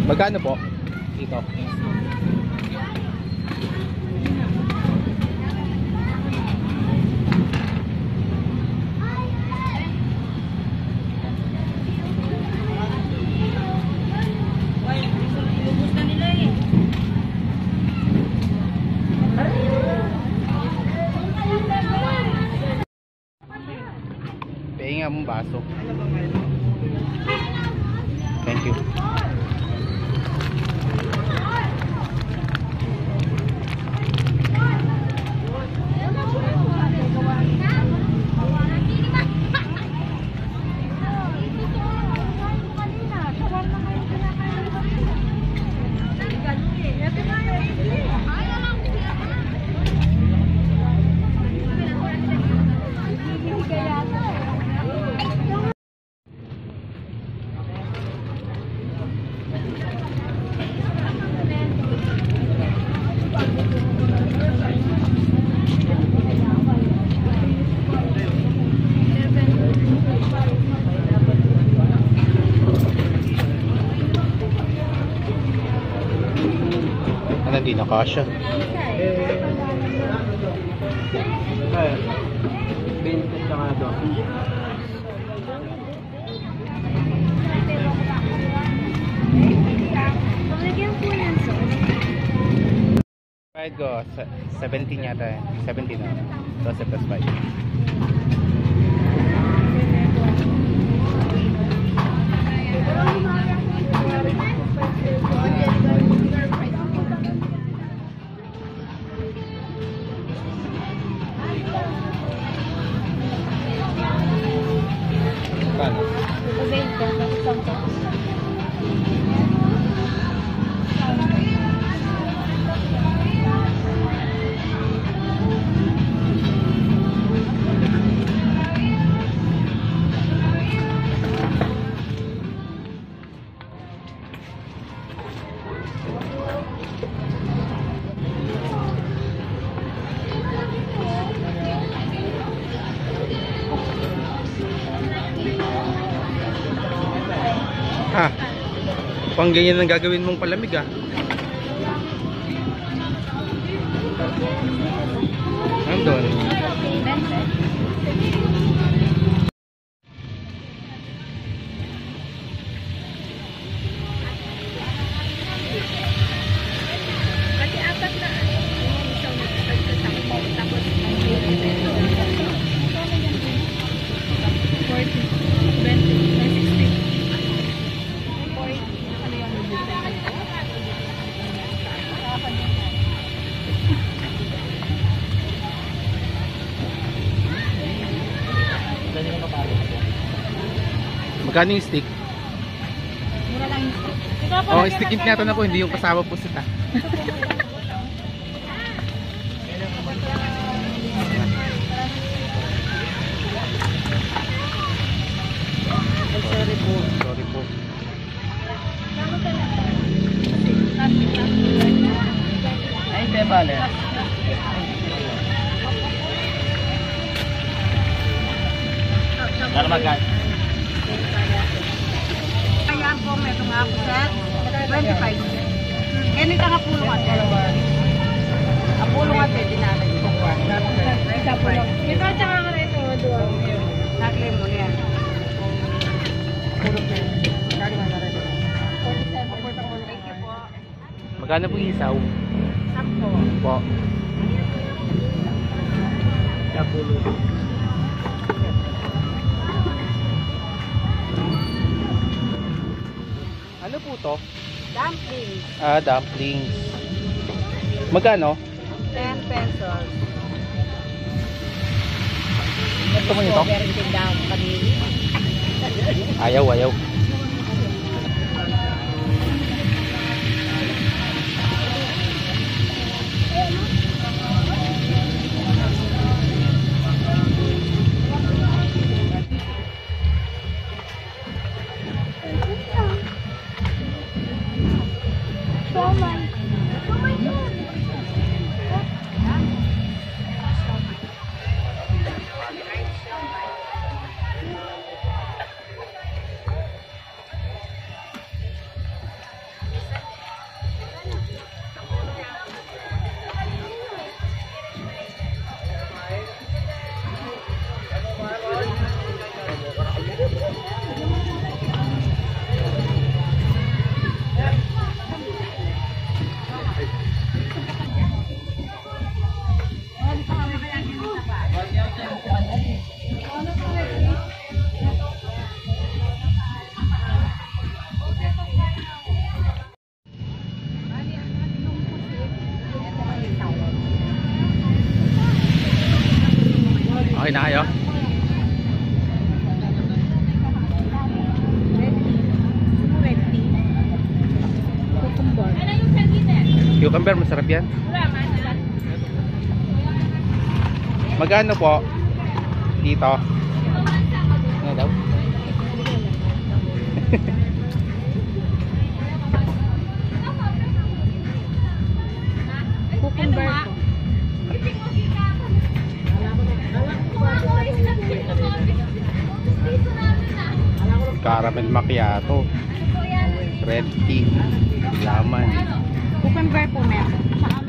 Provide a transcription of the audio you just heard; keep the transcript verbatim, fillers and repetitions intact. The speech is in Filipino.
Magkano po? Dito. Pahinga mong baso. Thank you. Hindi na kasya. Ay, benefit ka nga doon. Right go, seventeen yata eh. seventeen na. twelve plus five. Ah, pang ganyan ang gagawin mong palamig ah. Nandun. Kasi apat na isang pagkasama tapos forty, twenty, sixty. Magkano yung stick? Mura lang yung stick. Oo, oh, stick na ako, hindi yung kasama po sita. Sorry po. Sorry po. Ay, hindi bale. Dala magkat. Ayan po, may itong ako set. twenty-five. Kaya nito nga pulong at ang pulong at din natin. Ito at saka ka na ito. Nakli mo yan. Pulong na yun. Magkano po yung isaw? Sampo. Po. Kapulo. Ano po to? Dumplings. Ah, dumplings. Magkano? ten pesos. Gusto mo nito? Meron din daw kanili. Ayaw, ayaw. na kayo? Red tea. Red tea. Cucumber. Cucumber, masarap yan. Magkano po? Dito. Ano daw? Cucumber po. Caramel macchiato. Red tea. Laman. Cucumber po meron.